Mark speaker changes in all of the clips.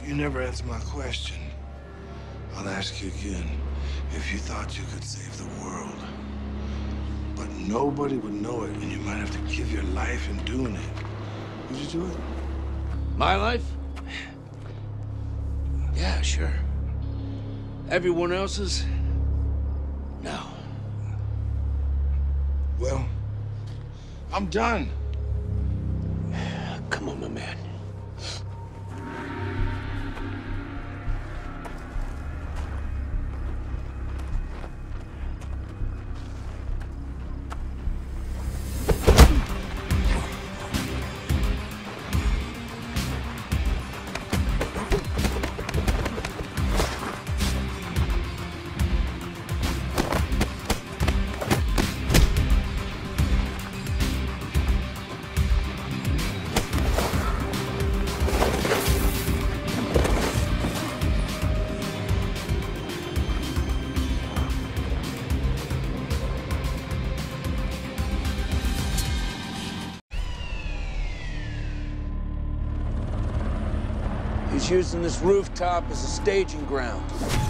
Speaker 1: You never answered my question. I'll ask you again. If you thought you could save the world, but nobody would know it, and you might have to give your life in doing it, would you do it?
Speaker 2: My life? Yeah, sure. Everyone else's? No.
Speaker 1: Well, I'm done.
Speaker 2: Come on, my man. He's using this rooftop as a staging ground.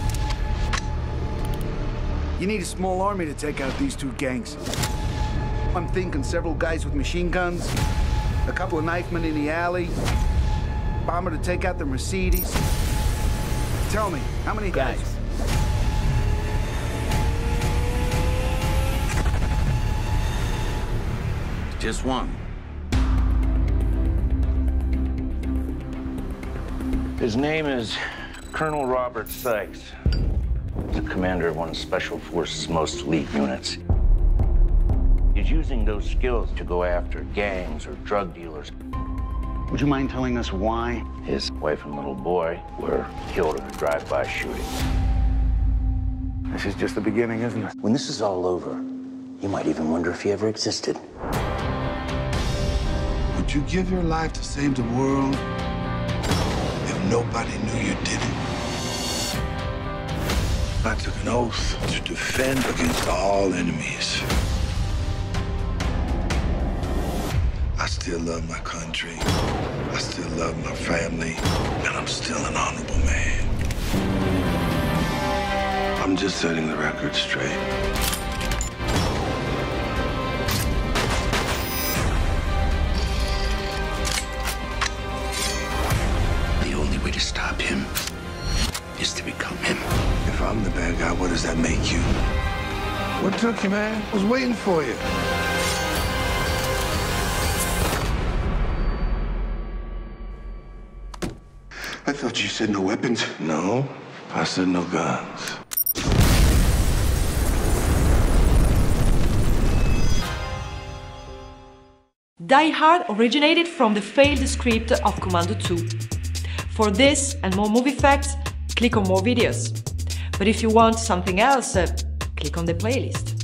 Speaker 3: You need a small army to take out these two gangs. I'm thinking several guys with machine guns, a couple of knifemen in the alley, bomber to take out the Mercedes. Tell me, how many guys?
Speaker 4: Just one.
Speaker 5: His name is Colonel Robert Sikes. He's the commander of one of Special Forces' most elite units. He's using those skills to go after gangs or drug dealers.
Speaker 4: Would you mind telling us why?
Speaker 5: His wife and little boy were killed in a drive-by shooting.
Speaker 4: This is just the beginning, isn't it?
Speaker 6: When this is all over, you might even wonder if he ever existed.
Speaker 1: Would you give your life to save the world if nobody knew you did it? I took an oath to defend against all enemies. I still love my country. I still love my family. And I'm still an honorable man. I'm just setting the record straight.
Speaker 6: To stop him is to become him.
Speaker 1: If I'm the bad guy, what does that make you? What took you, man? I was waiting for you. I thought you said no weapons. No, I said no guns.
Speaker 7: Die Hard originated from the failed script of Commando 2. For this and more movie facts, click on more videos. But if you want something else, click on the playlist.